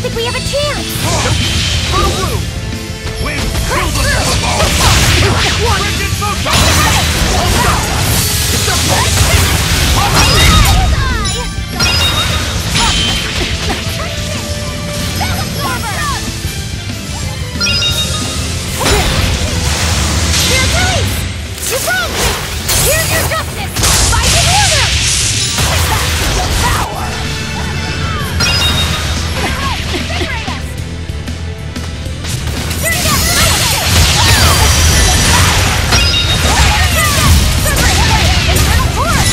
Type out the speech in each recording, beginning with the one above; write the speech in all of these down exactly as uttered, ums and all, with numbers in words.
think we have a chance! For the blue! Win! Kill the ball! Rigid Photon! Hold up! It's a You broke me! Here's your justice! Fight in order! Back to the power! Separate us! You're not Internal force!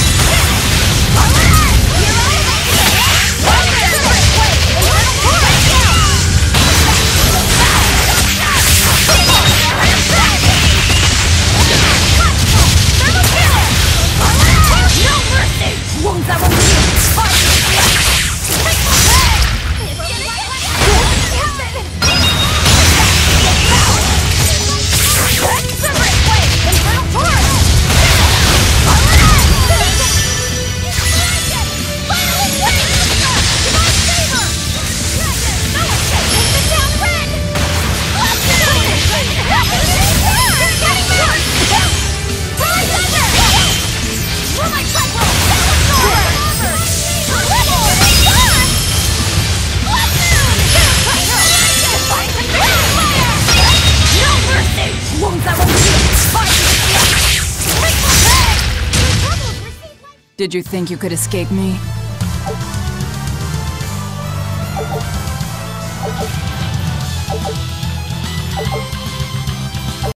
Did you think you could escape me?